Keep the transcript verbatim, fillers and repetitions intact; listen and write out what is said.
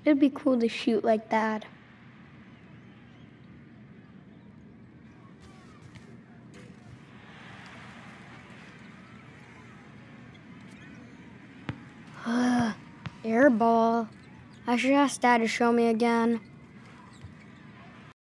It'd be cool to shoot like that. Airball. I should ask Dad to show me again.